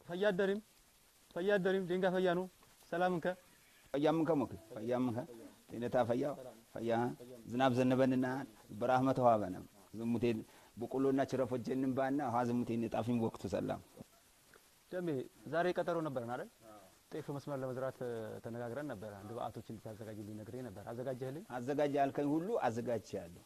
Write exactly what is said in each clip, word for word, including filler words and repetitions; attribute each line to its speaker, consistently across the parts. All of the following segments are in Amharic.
Speaker 1: ፈያደሪም ፈያደሪም ደንጋ ፈያኑ ሰላምንከ
Speaker 2: ፈያምንከ ሞክ ፈያምንከ ጤነታ ፈያው ፈያ ዝናብ ዘነበንና በራህመት ዋበነ ዝሙቴን በቆሎና ቸረፎጀንን ባና ሀዝሙቴን ጣፊን ወቅቱ ሰላም
Speaker 1: ደሜ ዛሬ ቀጠሮ ነበርና አይደል ጤፍ መስመር ለመዝራት ተነጋግረን ነበር ግብአቶችን እንድታዘጋጅልኝ ነግሬ ነበር አዘጋጀህልኝ
Speaker 2: አዘጋጀ አልከኝ ሁሉ አዘጋጅቻለሁ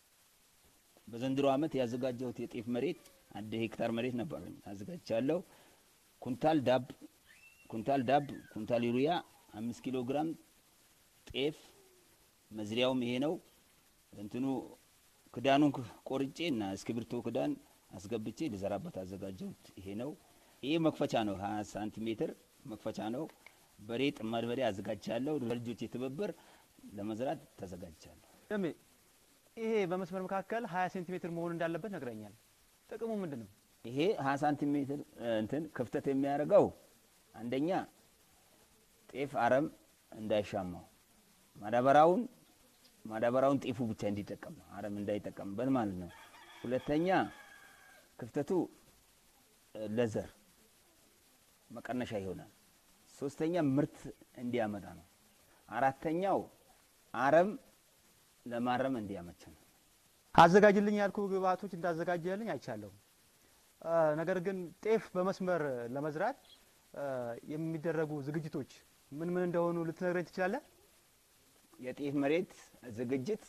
Speaker 2: በዘንድሮ አመት ያዘጋጀሁት የጤፍ መሬት አንድ ሄክታር መሬት ነበርኝ አዘጋጅቻለሁ ኩንታል ዳብ ኩንታል ዳብ ኩንታል ዩሪያ አምስት ኪሎ ግራም ጤፍ መዝሪያውም ይሄ ነው እንትኑ ክዳኑን ቆርጬና እስክብርቶ ክዳን አስገብቼ ለዘራበት አዘጋጀሁት ይሄ ነው ይሄ መክፈቻ ነው ሃያ ሳንቲሜትር መክፈቻ ነው በሬት ማድበሪያ አዘጋጅቻለሁ ለልጆች የተበበር ለመዝራት ተዘጋጅቻለሁ
Speaker 1: ደሜ ይሄ በመስመር መካከል ሃያ ሴንቲሜትር መሆን እንዳለበት ነግረኛል ጥቅሙ ምንድነው
Speaker 2: ይሄ ሃያ ሳንቲሜትር እንትን ክፍተት የሚያደርገው አንደኛ ጤፍ አረም እንዳይሻማው ማዳበራውን ማዳበራውን ጤፉ ብቻ እንዲጠቀም ነው አረም እንዳይጠቀምበት ማለት ነው ሁለተኛ ክፍተቱ ለዘር መቀነሻ ይሆናል ሶስተኛ ምርት እንዲያመጣ ነው አራተኛው አረም ለማረም እንዲያመች ነው
Speaker 1: አዘጋጅልኝ ያልኩ ግብአቶች እንዳዘጋጀልኝ አይቻለሁ ነገር ግን ጤፍ በመስመር ለመዝራት የሚደረጉ ዝግጅቶች ምን ምን እንደሆኑ ልትነግረኝ ትችላለህ
Speaker 2: የጤፍ መሬት ዝግጅት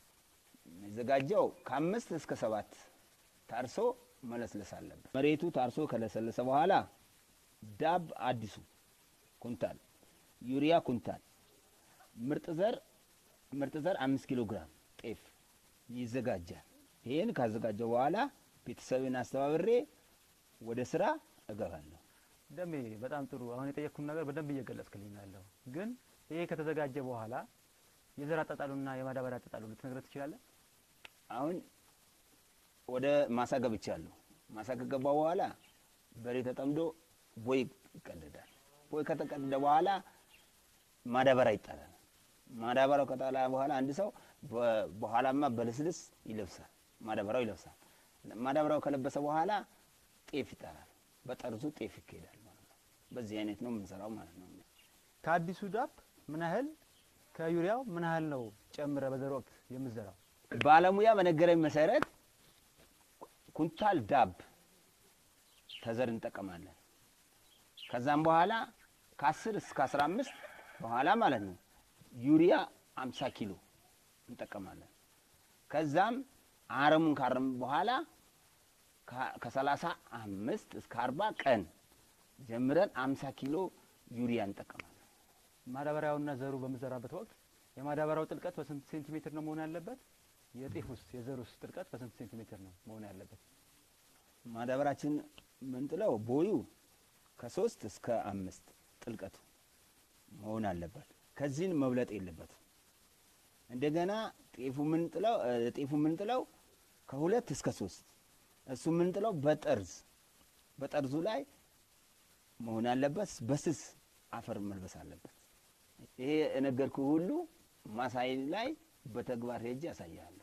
Speaker 2: ዘጋጀው ከአምስት እስከ ሰባት ታርሶ መለስለስ አለበት መሬቱ ታርሶ ከለሰለሰ በኋላ ዳብ አዲሱ ኩንታል ዩሪያ ኩንታል ምርጥ ዘር ምርጥ ዘር አምስት ኪሎ ግራም ጤፍ ይዘጋጃል ይሄን ካዘጋጀው በኋላ ቤተሰብን አስተባብሬ ወደ ስራ እገባለሁ
Speaker 1: ደሜ በጣም ጥሩ አሁን የጠየቅኩን ነገር በደንብ እየገለጽክልኝ ያለው ግን ይሄ ከተዘጋጀ በኋላ የዘር አጣጣሉና የማዳበሪያ አጣጣሉ ልትነግረኝ ትችላለህ
Speaker 2: አሁን ወደ ማሳ ገብቻለሁ ማሳ ከገባው በኋላ በሬ ተጠምዶ ቦይ ይቀደዳል ቦይ ከተቀደደ በኋላ ማዳበሪያ ይጣላል ማዳበሪያው ከጣላ በኋላ አንድ ሰው በኋላማ በለስልስ ይለብሳል ማዳበሪያው ይለብሳል ማዳበሪያው ከለበሰ በኋላ ጤፍ ይጣላል በጠርዙ ጤፍ ይከዳል ማለት ነው በዚህ አይነት ነው የምንሰራው ማለት ነው
Speaker 1: ከአዲሱ ዳብ ምን ያህል ከዩሪያው ምን ያህል ነው ጨምረ በዘር ወቅት የምትዘራው
Speaker 2: ባለሙያ በነገረኝ መሰረት ኩንታል ዳብ ተዘር እንጠቀማለን ከዛም በኋላ ከ10 እስከ አስራ አምስት በኋላ ማለት ነው ዩሪያ ሃምሳ ኪሎ እንጠቀማለን ከዛም አረሙን ካረም በኋላ ከ35 እስከ አርባ ቀን ጀምረን ሃምሳ ኪሎ ዩሪያ እንጠቀማለን
Speaker 1: ማዳበሪያውና ዘሩ በመዘራበት ወቅት የማዳበሪያው ጥልቀት በስንት ሴንቲሜትር ነው መሆን ያለበት የጤፉስ የዘሩስ ጥልቀት በስንት ሴንቲሜትር ነው መሆን ያለበት
Speaker 2: ማዳበራችን ምንጥለው ቦዩ ከ3 እስከ አምስት ጥልቀቱ መሆን አለበት ከዚህን መብለጥ የለበት እንደገና ጤፉ ምንጥለው ጤፉ ምንጥለው ከሁለት እስከ ሶስት እሱ ምንጥለው በጠርዝ በጠርዙ ላይ መሆን አለበት በስስ አፈር መልበስ አለበት ይሄ እነገርኩ ሁሉ ማሳይ ላይ በተግባር ሄጄ ያሳያለሁ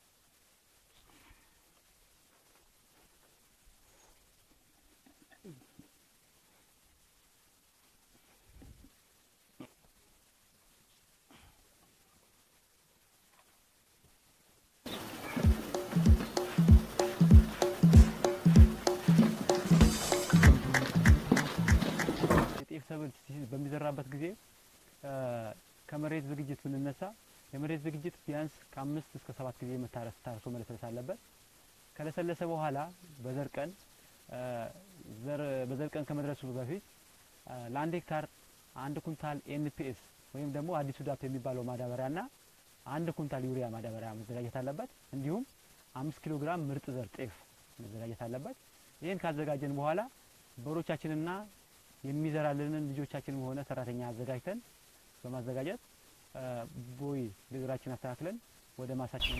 Speaker 1: በሚዘራበት ጊዜ ከመሬት ዝግጅት ብንነሳ የመሬት ዝግጅት ቢያንስ ከአምስት እስከ ሰባት ጊዜ መታረስ ታርሶ መለስለስ አለበት ከለሰለሰ በኋላ በዘር ቀን ዘር በዘር ቀን ከመድረሱ በፊት ለአንድ ሄክታር አንድ ኩንታል ኤንፒኤስ ወይም ደግሞ አዲሱ ዳፕ የሚባለው ማዳበሪያና አንድ ኩንታል ዩሪያ ማዳበሪያ መዘጋጀት አለበት እንዲሁም አምስት ኪሎ ግራም ምርጥ ዘር ጤፍ መዘጋጀት አለበት ይሄን ካዘጋጀን በኋላ በሮቻችንና የሚዘራልንን ልጆቻችንን ሆነ ሰራተኛ አዘጋጅተን በማዘጋጀት ቦይ ለግራችን አስተካክለን ወደ ማሳችን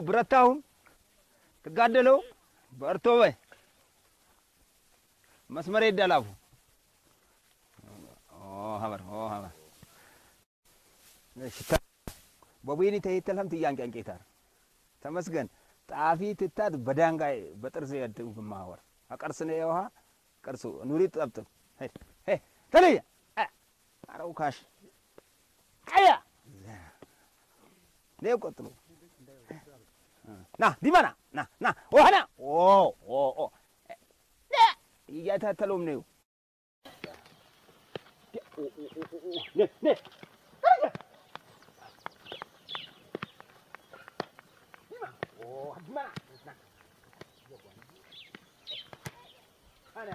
Speaker 2: አብረታሁም ተጋደለው በርቶ ወይ መስመር ይደላፉ ኦ ሀበር ኦ ሀበር እሺ በቡይኒ ተይተለም ትያንቀንቄታር ተመስገን ጣፊ ትታት በዳንጋይ በጥርስ ያድም ማወር አቀርስነ የውሃ ቀርሱ ኑሪ ጠብጥብ ሄ ሄ ተለየ አራው ካሽ አያ ነው ቆጥሉ ና ዲማና ና ና ወሃና ኦ ኦ ኦ እያታተሎም ነው ነ ነ ኦ ዲማና ና አና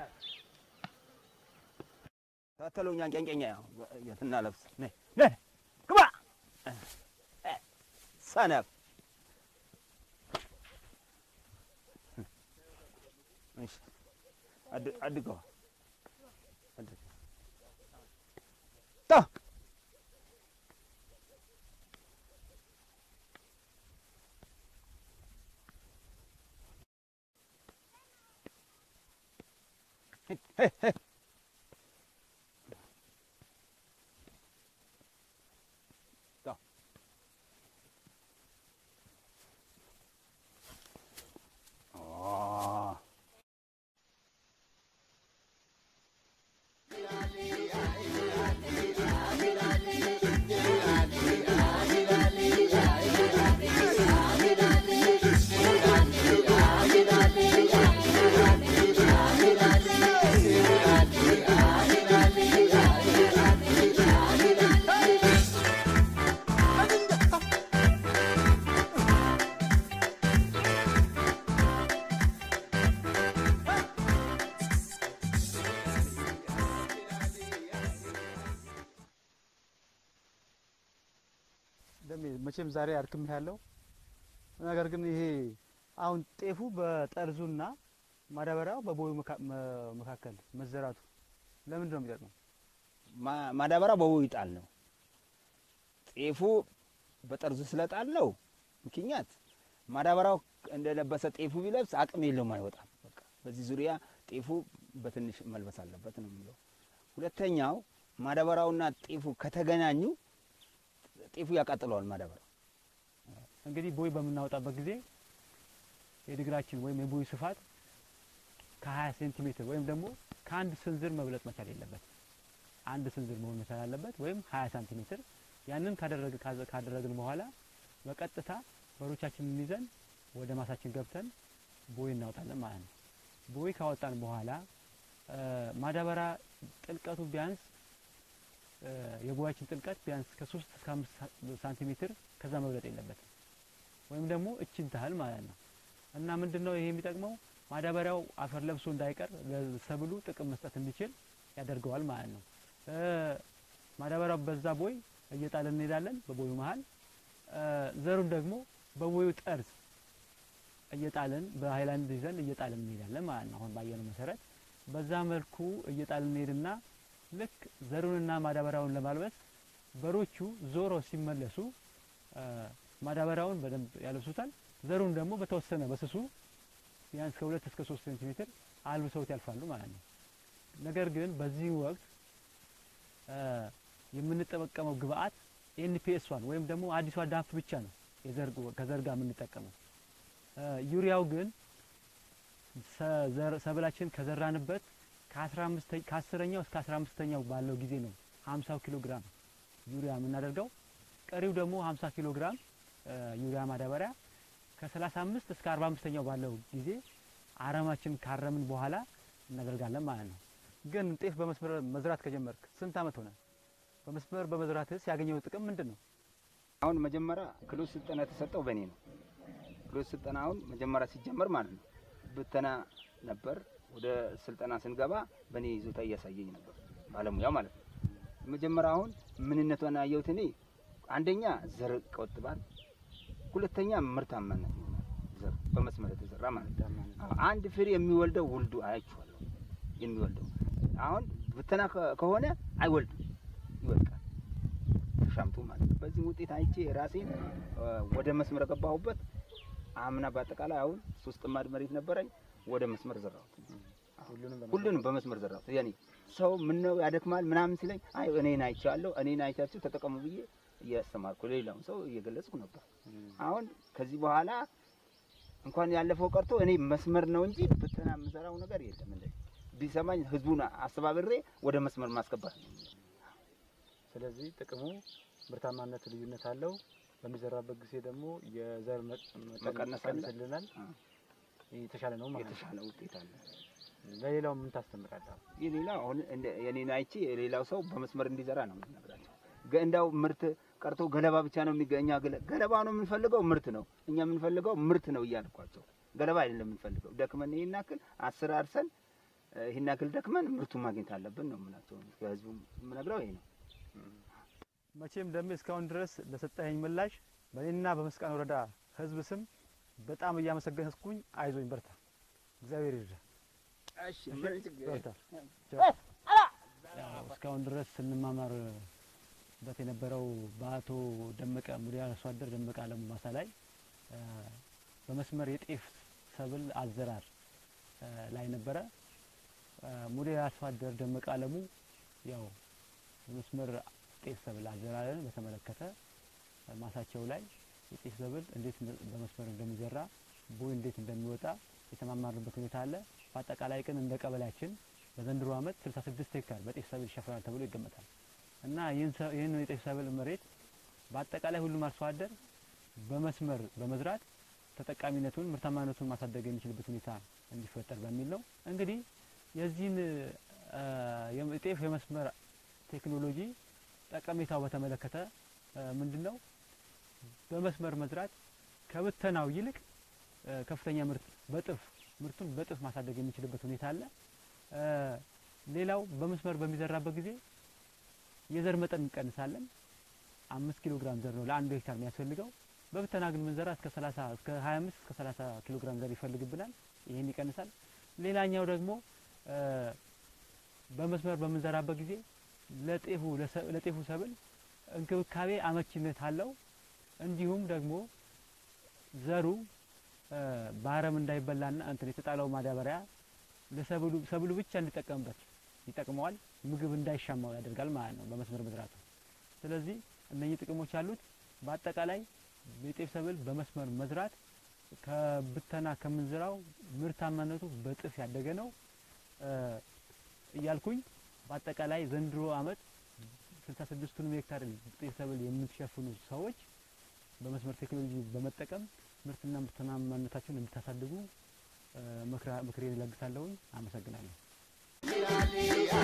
Speaker 2: ታተሎኛ ቀንቀኛ የትና ለብስ ነ ነ ግባ ሰነፍ እሺ አድ አድገው አድ ታ ሄ ሄ መቼም ዛሬ አርክም ያለው ነገር ግን ይሄ አሁን ጤፉ በጠርዙና ማዳበሪያው በቦዩ መካከል መዘራቱ ለምን ነው የሚጠቅመው? ማዳበሪያው በቦዩ ይጣል ነው። ጤፉ በጠርዙ ስለጣለው ምክንያት ማዳበሪያው እንደለበሰ ጤፉ ቢለብስ አቅም የለውም አይወጣም። በቃ በዚህ ዙሪያ ጤፉ በትንሽ መልበስ አለበት ነው የሚለው። ሁለተኛው ማዳበሪያውና ጤፉ ከተገናኙ ጤፉ ያቃጥለዋል ማዳበሪያው። እንግዲህ ቦይ በመናወጣበት ጊዜ የድግራችን ወይም የቦይ ስፋት ከ20 ሴንቲሜትር ወይም ደግሞ ከአንድ ስንዝር መብለጥ መቻል የለበት። አንድ ስንዝር መሆን መቻል አለበት ወይም ሀያ ሳንቲሜትር። ያንን ካደረገ ካደረግን በኋላ በቀጥታ በሮቻችንን ይዘን ወደ ማሳችን ገብተን ቦይ እናወጣለን ማለት ነው። ቦይ ካወጣን በኋላ ማዳበሪያ ጥልቀቱ ቢያንስ የቦያችን ጥልቀት ቢያንስ ከ3 እስከ አምስት ሳንቲሜትር ከዛ መብለጥ የለበትም ወይም ደግሞ እቺን ታህል ማለት ነው። እና ምንድነው ይሄ የሚጠቅመው ማዳበሪያው አፈር ለብሶ እንዳይቀር ለሰብሉ ጥቅም መስጠት እንዲችል ያደርገዋል ማለት ነው። ማዳበሪያው በዛ ቦይ እየጣለን እንሄዳለን በቦዩ መሃል፣ ዘሩን ደግሞ በቦዩ ጠርዝ እየጣለን በሃይላንድ ይዘን እየጣለን እንሄዳለን ማለት ነው። አሁን ባየነው መሰረት በዛ መልኩ እየጣለን እንሄድና ልክ ዘሩንና ማዳበሪያውን ለማልበስ በሮቹ ዞሮ ሲመለሱ ማዳበሪያውን በደንብ ያለብሱታል። ዘሩን ደግሞ በተወሰነ በስሱ ቢያንስ ከሁለት እስከ ሶስት ሴንቲሜትር አልብሰውት ያልፋሉ ማለት ነው። ነገር ግን በዚህ ወቅት የምንጠቀመው ግብአት ኤንፒኤስ ዋን ወይም ደግሞ አዲሷ ዳፕ ብቻ ነው የዘርግ ከዘርጋ የምንጠቀመው። ዩሪያው ግን ሰብላችን ከዘራንበት ከ15 ከ10ኛው እስከ አስራ አምስተኛው ባለው ጊዜ ነው ሀምሳ ኪሎ ግራም ዩሪያ የምናደርገው። ቀሪው ደግሞ ሀምሳ ኪሎ ግራም ዩሪያ ማዳበሪያ ከ35 እስከ አርባ አምስተኛው ባለው ጊዜ አረማችን ካረምን በኋላ እናደርጋለን ማለት ነው። ግን ጤፍ በመስመር መዝራት ከጀመርክ ስንት አመት ሆነ? በመስመር በመዝራትስ ያገኘው ጥቅም ምንድነው? አሁን መጀመሪያ ክሎስ ስልጠና ተሰጠው በኔ ነው። ክሎስ ስልጠናውን መጀመሪያ ሲጀመር ማለት ነው ብተና ነበር። ወደ ስልጠና ስንገባ በኔ ይዞታ እያሳየኝ ነበር ባለሙያ ማለት ነው። መጀመሪያ አሁን ምንነቱን አየሁት እኔ አንደኛ ዘር ቆጥባል፣ ሁለተኛ ምርታማነት ነው። ዘር በመስመር የተዘራ ማለት ነው። አንድ ፍሬ የሚወልደው ውልዱ አያችኋለሁ የሚወልደው አሁን ብተና ከሆነ አይወልድም ይወድቃል ተሻምቱ ማለት ነው። በዚህ ውጤት አይቼ ራሴን ወደ መስመር ገባሁበት። አምና በአጠቃላይ አሁን ሶስት ጥማድ መሬት ነበረኝ ወደ መስመር ዘራሁት ሁሉንም በመስመር ዘራሁት ያኔ ሰው ምን ነው ያደክማል ምናምን ሲለኝ አይ እኔን አይቻለሁ እኔን አይቻችሁ ተጠቀሙ ብዬ እያስተማርኩ ሌላው ሰው እየገለጽኩ ነበር አሁን ከዚህ በኋላ እንኳን ያለፈው ቀርቶ እኔ መስመር ነው እንጂ ብተና ምዘራው ነገር የለም እንዴ ቢሰማኝ ህዝቡን አስተባብሬ ወደ መስመር ማስገባት
Speaker 1: ስለዚህ ጥቅሙ ምርታማነት ልዩነት አለው በሚዘራበት ጊዜ ደግሞ የዘር መቀነስ ይችላል የተሻለ ነው ማለት
Speaker 2: የተሻለ ውጤት አለ
Speaker 1: ለሌላው ምን ታስተምራለህ
Speaker 2: የሌላው አሁን የኔን አይቺ የሌላው ሰው በመስመር እንዲዘራ ነው የምነግራቸው ገንዳው ምርት ቀርቶ ገለባ ብቻ ነው የሚገኛ ገለባ ነው የምንፈልገው ምርት ነው እኛ የምንፈልገው ምርት ነው እያልኳቸው ገለባ አይደለም የምንፈልገው ደክመን ይናክል አስር አርሰን ይናክል ደክመን ምርቱን ማግኘት አለብን ነው የምናቸው ከህዝቡ የምነግረው ይሄ ነው
Speaker 1: መቼም ደም እስካሁን ድረስ ለሰጠኸኝ ምላሽ በእኔና በመስቃን ወረዳ ህዝብ ስም በጣም እያመሰገንኩኝ አይዞኝ በርታ እግዚአብሔር ይርዳ
Speaker 2: እሺ ምን ይችላል
Speaker 1: እስካሁን ድረስ ስንማማር በት የነበረው በአቶ ደመቀ ሙዲያ አርሶ አደር ደመቀ አለሙ ማሳ ላይ በመስመር የጤፍ ሰብል አዘራር ላይ ነበረ ሙዲያ አርሶ አደር ደመቀ አለሙ ያው በመስመር ጤፍ ሰብል አዘራርን በተመለከተ ማሳቸው ላይ የጤፍ ሰብል እንዴት በመስመር እንደሚዘራ ቦይ እንዴት እንደሚወጣ የተማማርንበት ሁኔታ አለ በአጠቃላይ ግን እንደ ቀበሌያችን በዘንድሮ አመት ስልሳ ስድስት ሄክታር በጤፍ ሰብል ይሸፍናል ተብሎ ይገመታል እና ይሄን የጤፍ ሰብል መሬት በአጠቃላይ ሁሉም አርሶ አደር በመስመር በመዝራት ተጠቃሚነቱን ምርታማነቱን ማሳደግ የሚችልበት ሁኔታ እንዲፈጠር በሚል ነው እንግዲህ የዚህን የጤፍ የመስመር ቴክኖሎጂ ጠቀሜታው በተመለከተ ምንድነው በመስመር መዝራት ከብተናው ይልቅ ከፍተኛ ምርት በጥፍ ምርቱን በጥፍ ማሳደግ የሚችልበት ሁኔታ አለ ሌላው በመስመር በሚዘራበት ጊዜ የዘር መጠን እንቀንሳለን አምስት ኪሎ ግራም ዘር ነው ለአንድ ሄክታር የሚያስፈልገው በብተና ግን መንዘራ እስከ ሰላሳ እስከ ሃያ አምስት እስከ ሰላሳ ኪሎ ግራም ዘር ይፈልግብናል ይሄን ይቀንሳል ሌላኛው ደግሞ በመስመር በመንዘራበት ጊዜ ለጤፉ ለጤፉ ሰብል እንክብካቤ አመቺነት አለው እንዲሁም ደግሞ ዘሩ ባረም እንዳይበላና እንትን የተጣለው ማዳበሪያ ለሰብሉ ሰብሉ ብቻ እንዲጠቀምበት ይጠቅመዋል ምግብ እንዳይሻማው ያደርጋል ማለት ነው በመስመር መዝራቱ ስለዚህ እነኚህ ጥቅሞች አሉት በአጠቃላይ የጤፍ ሰብል በመስመር መዝራት ከብተና ከምንዝራው ምርታማነቱ በጥፍ ያደገ ነው እያልኩኝ በአጠቃላይ ዘንድሮ አመት ስልሳ ስድስት ሄክታር ጤፍ ሰብል የምትሸፍኑ ሰዎች በመስመር ቴክኖሎጂ በመጠቀም ምርትና ምርታማነታችሁን እንድታሳድጉ ምክሬን እለግሳለሁ አመሰግናለሁ